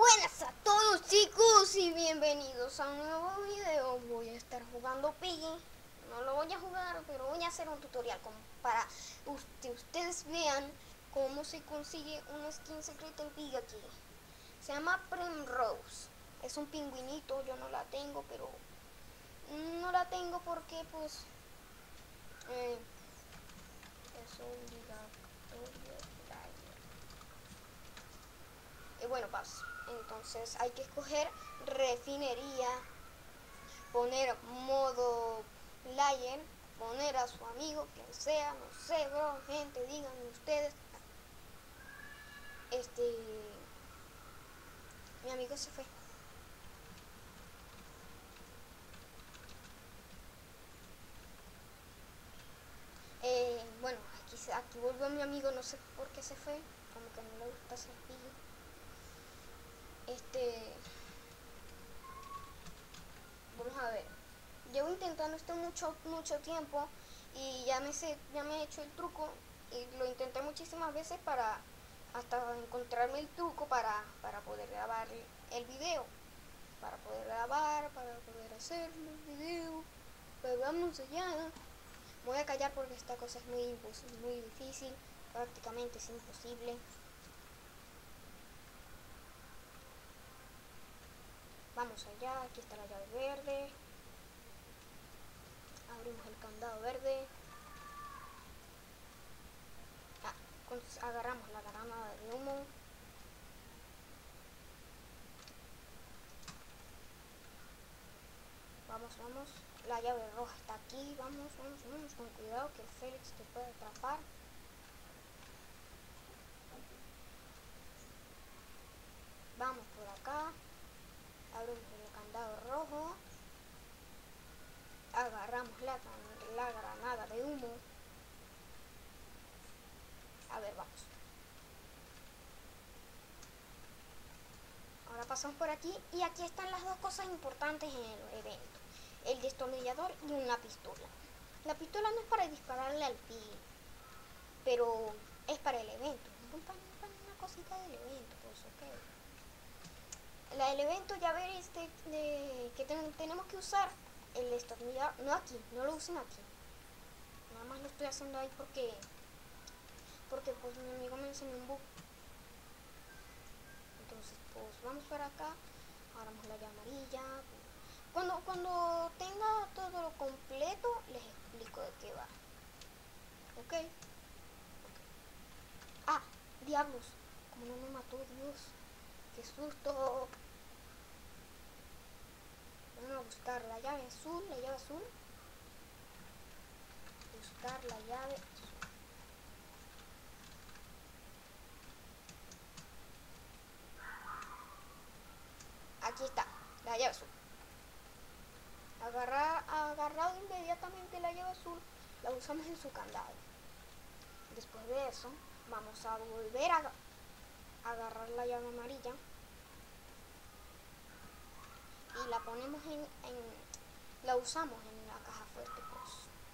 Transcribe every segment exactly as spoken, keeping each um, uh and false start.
Buenas a todos, chicos, y bienvenidos a un nuevo video. Voy a estar jugando Piggy. No lo voy a jugar, pero voy a hacer un tutorial como para que ustedes vean cómo se consigue una skin secreta en Piggy aquí. Se llama Primrose. Es un pingüinito, yo no la tengo, pero no la tengo porque pues eh, es obligatorio. Y bueno, pues entonces hay que escoger refinería, poner modo player, poner a su amigo, quien sea, no sé, bro, gente, díganme ustedes. Este, mi amigo se fue. Eh, bueno, aquí, aquí volvió mi amigo, no sé por qué se fue, como que no le gusta hacer pillo. Este, vamos a ver. Llevo intentando esto mucho, mucho tiempo y ya me sé, ya me he hecho el truco y lo intenté muchísimas veces para hasta encontrarme el truco para, para poder grabar el video, para poder grabar, para poder hacer el video. Pero vamos allá. Me voy a callar porque esta cosa es muy, muy difícil, prácticamente es imposible. Vamos allá, aquí está la llave verde. Abrimos el candado verde. Ah, agarramos la granada de humo. Vamos, vamos. La llave roja está aquí. Vamos, vamos, vamos. Con cuidado que el Félix te puede atrapar. Vamos por acá. Abrimos el candado rojo. Agarramos la, la granada de humo. A ver, vamos. Ahora pasamos por aquí. Y aquí están las dos cosas importantes en el evento. El destornillador y una pistola. La pistola no es para dispararle al pie, pero es para el evento. Una cosita del evento, pues ok. La del evento, ya ver este de, que ten, tenemos que usar el destornillador, no aquí, no lo usen aquí. Nada más lo estoy haciendo ahí porque porque pues mi amigo me enseñó un bug. Entonces pues vamos para acá, agarramos la llave amarilla. Cuando, cuando tenga todo lo completo les explico de qué va. Ok, okay. Ah, diablos, como no me mató, Dios, qué susto. Vamos a buscar la llave azul, la llave azul. Buscar la llave azul. Aquí está, la llave azul. Agarrar, agarrado inmediatamente la llave azul, la usamos en su candado. Después de eso, vamos a volver a, a agarrar la llave amarilla y la ponemos en, en la usamos en la caja fuerte, pues.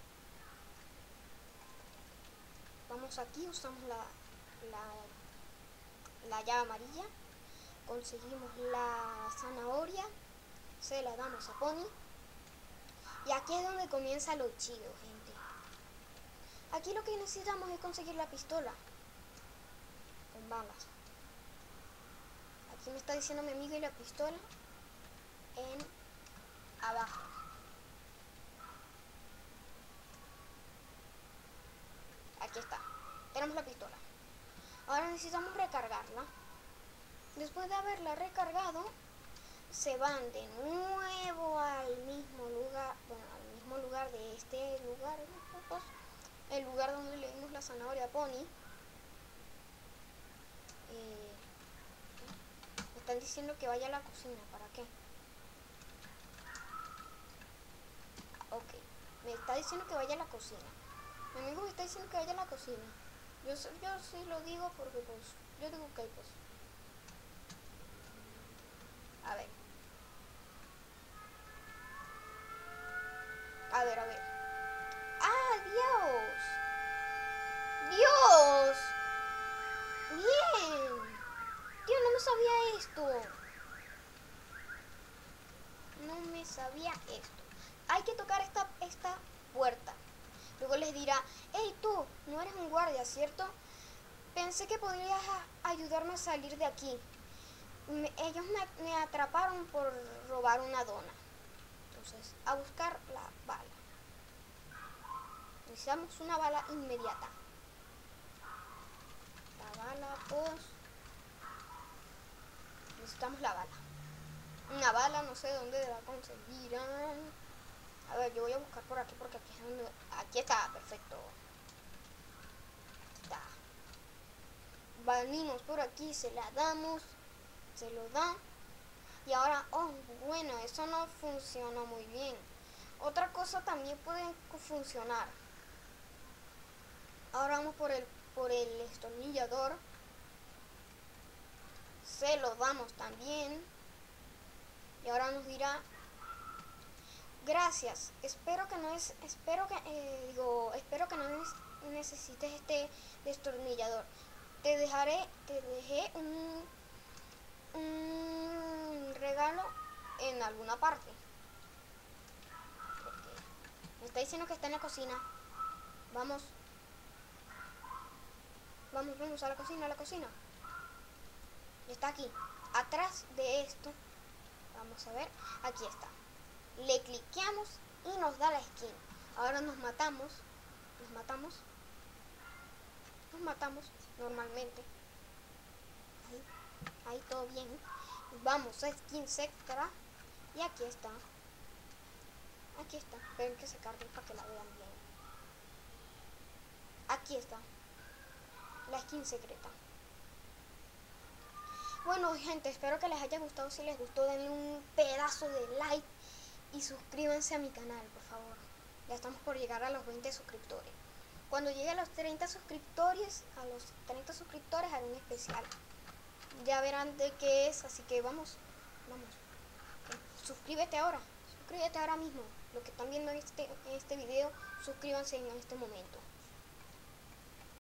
Vamos aquí, usamos la, la, la llave amarilla, conseguimos la zanahoria, se la damos a Pony. Y aquí es donde comienza lo chido, gente. Aquí lo que necesitamos es conseguir la pistola con balas. Aquí me está diciendo mi amigo y la pistola en abajo. Aquí está. Tenemos la pistola. Ahora necesitamos recargarla. Después de haberla recargado, se van de nuevo al mismo lugar, bueno, al mismo lugar de este lugar, el lugar donde le dimos la zanahoria a Pony. Eh, me están diciendo que vaya a la cocina, ¿para qué? Ok, me está diciendo que vaya a la cocina. Mi amigo me está diciendo que vaya a la cocina. Yo, yo sí lo digo porque pues, yo digo que pues. A ver. A ver, a ver. ¡Ah, Dios! ¡Dios! ¡Bien! Tío, no me sabía esto. no me sabía esto. Hay que tocar esta, esta puerta. Luego les dirá, hey tú, no eres un guardia, ¿cierto? Pensé que podrías ayudarme a salir de aquí. Me, ellos me, me atraparon por robar una dona. Entonces, a buscar la bala. Necesitamos una bala inmediata. La bala, pues... Necesitamos la bala. Una bala, no sé dónde la conseguirán. A ver, yo voy a buscar por aquí porque aquí es donde... Aquí está, perfecto. Está. Venimos por aquí, se la damos. Se lo da. Y ahora, oh, bueno, eso no funciona muy bien. Otra cosa también puede funcionar. Ahora vamos por el, por el destornillador. Se lo damos también. Y ahora nos dirá, gracias, espero que no es, espero que, eh, digo, espero que no necesites este destornillador. Te dejaré, te dejé un, un regalo en alguna parte. Okay. Me está diciendo que está en la cocina. Vamos. Vamos, vamos a la cocina, a la cocina. Está aquí. Atrás de esto. Vamos a ver. Aquí está. Le cliqueamos y nos da la skin. Ahora nos matamos. Nos matamos. Nos matamos normalmente. Ahí. Ahí todo bien. Vamos a skins extra. Y aquí está. Aquí está. Ven que se cargue para que la vean bien. Aquí está. La skin secreta. Bueno, gente, espero que les haya gustado. Si les gustó, denle un pedazo de like y suscríbanse a mi canal, por favor. Ya estamos por llegar a los veinte suscriptores. Cuando llegue a los treinta suscriptores, a los treinta suscriptores haré un especial. Ya verán de qué es, así que vamos, vamos. Suscríbete ahora, suscríbete ahora mismo. Los que están viendo este, este video, suscríbanse en este momento.